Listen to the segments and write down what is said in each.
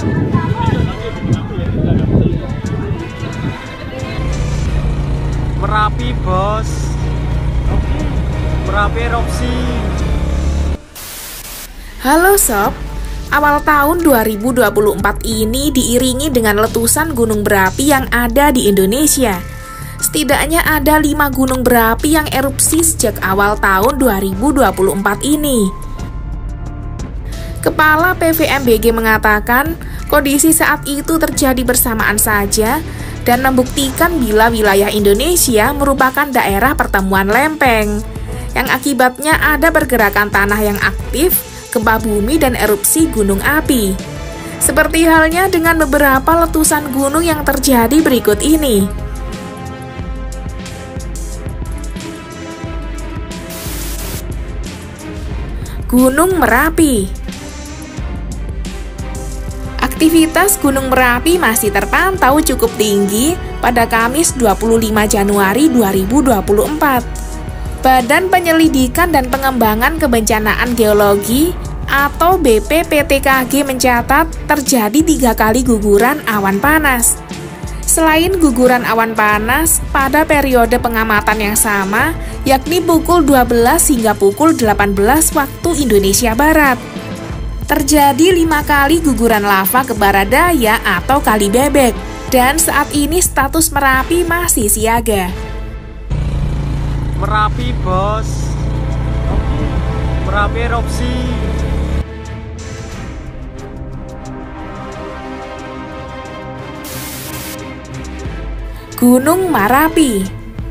Merapi bos. Merapi erupsi. Halo sob, awal tahun 2024 ini diiringi dengan letusan gunung berapi yang ada di Indonesia. Setidaknya ada 5 gunung berapi yang erupsi sejak awal tahun 2024 ini. Kepala PVMBG mengatakan kondisi saat itu terjadi bersamaan saja dan membuktikan bila wilayah Indonesia merupakan daerah pertemuan lempeng, yang akibatnya ada pergerakan tanah yang aktif, gempa bumi dan erupsi gunung api. Seperti halnya dengan beberapa letusan gunung yang terjadi berikut ini. Gunung Merapi. Aktivitas Gunung Merapi masih terpantau cukup tinggi pada Kamis 25 Januari 2024. Badan Penyelidikan dan Pengembangan Kebencanaan Geologi atau BPPTKG mencatat terjadi 3 kali guguran awan panas. Selain guguran awan panas, pada periode pengamatan yang sama, yakni pukul 12 hingga pukul 18 waktu Indonesia Barat, terjadi 5 kali guguran lava ke Baradaya atau Kali Bebek, dan saat ini status Merapi masih siaga. Merapi bos. Merapi erupsi. Gunung Merapi.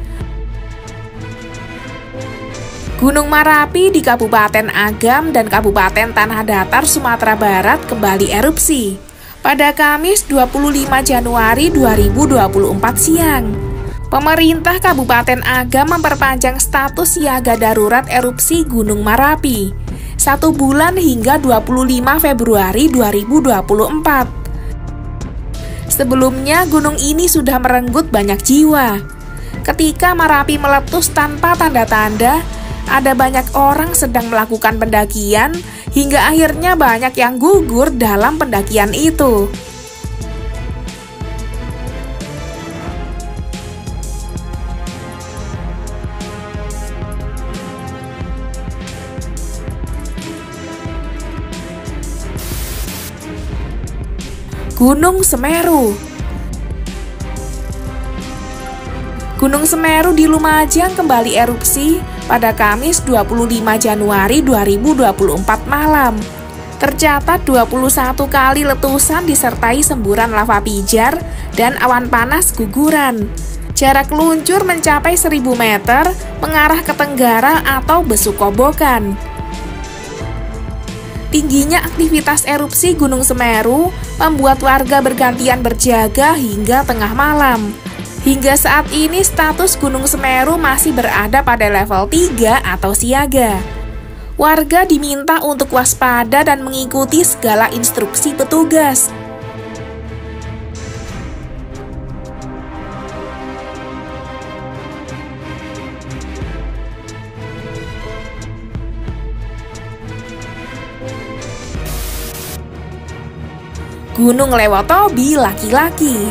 Gunung Merapi di Kabupaten Agam dan Kabupaten Tanah Datar, Sumatera Barat kembali erupsi pada Kamis 25 Januari 2024 siang. Pemerintah Kabupaten Agam memperpanjang status siaga darurat erupsi Gunung Merapi 1 bulan hingga 25 Februari 2024. Sebelumnya, gunung ini sudah merenggut banyak jiwa. Ketika Merapi meletus tanpa tanda-tanda, ada banyak orang sedang melakukan pendakian, hingga akhirnya banyak yang gugur dalam pendakian itu. Gunung Semeru. Gunung Semeru di Lumajang kembali erupsi pada Kamis 25 Januari 2024 malam. Tercatat 21 kali letusan disertai semburan lava pijar dan awan panas guguran. Jarak luncur mencapai 1000 meter mengarah ke tenggara atau Besukobokan. Tingginya aktivitas erupsi Gunung Semeru membuat warga bergantian berjaga hingga tengah malam. Hingga saat ini status Gunung Semeru masih berada pada level 3 atau siaga. Warga diminta untuk waspada dan mengikuti segala instruksi petugas. Gunung Lewotobi laki-laki.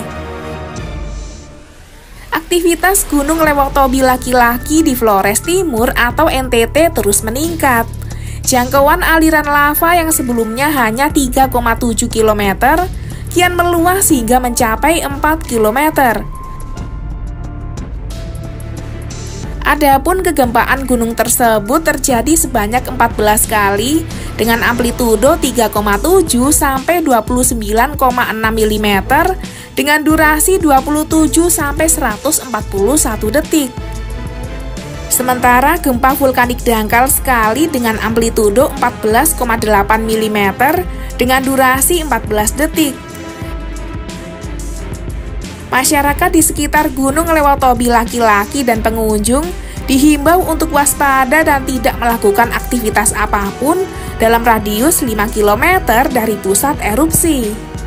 Aktivitas Gunung Lewotobi laki-laki di Flores Timur atau NTT terus meningkat. Jangkauan aliran lava yang sebelumnya hanya 3,7 km, kian meluas hingga mencapai 4 km. Adapun kegempaan gunung tersebut terjadi sebanyak 14 kali dengan amplitudo 3,7 sampai 29,6 mm dengan durasi 27 sampai 141 detik. Sementara gempa vulkanik dangkal sekali dengan amplitudo 14,8 mm dengan durasi 14 detik. Masyarakat di sekitar Gunung Lewotobi laki-laki dan pengunjung dihimbau untuk waspada dan tidak melakukan aktivitas apapun dalam radius 5 km dari pusat erupsi.